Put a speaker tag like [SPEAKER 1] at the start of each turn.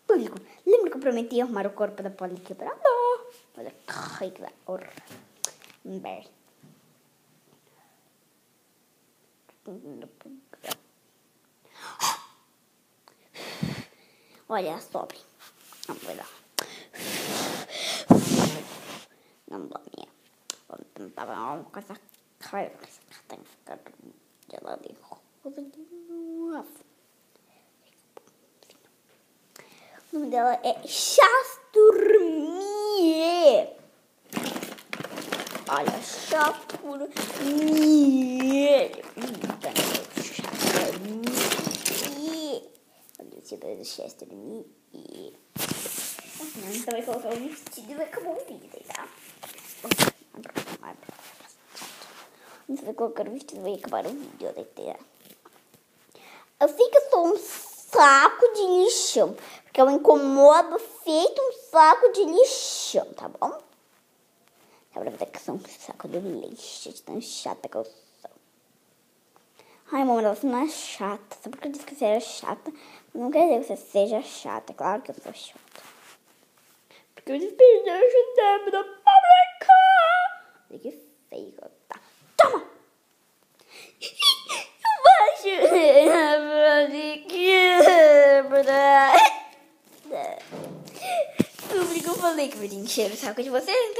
[SPEAKER 1] Público, lembra que eu prometi arrumar o corpo da Polly quebrada? Olha que da hora. Olha, sobre. Não vou dar. Não dá minha. Vamos tentar uma coisa cara. Tem que ficar gelada e rosa. O nome dela é Chasturmie. Olha, Chasturmie. Olha o tipo do Chasturmie. Então vai colocar o vestido e vai acabar o vídeo, tá? Então vai colocar o vestido e vai acabar o vídeo, tá? Eu sei que eu sou um saco de lixão, porque eu incomodo feito um saco de lixão, tá bom? Dá pra ver que eu sou um saco de lixo, de tão chata que eu sou. Ai, mamãe, você não é chata. Só porque eu disse que você era chata, não quer dizer que você seja chata. Claro que eu sou chata. Porque eu despejo o tempo da fábrica. Olha que feio. Tá. Toma! Público, eu falei que eu ia encher o saco de vocês, então